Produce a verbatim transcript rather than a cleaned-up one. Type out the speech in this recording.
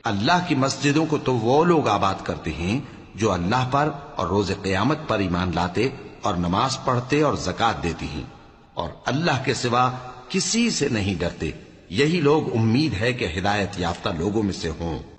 अल्लाह की मस्जिदों को तो वो लोग आबाद करते हैं जो अल्लाह पर और रोज़े क़यामत पर ईमान लाते और नमाज पढ़ते और ज़कात देती हैं और अल्लाह के सिवा किसी से नहीं डरते। यही लोग उम्मीद है कि हिदायत याफ्ता लोगों में से हों।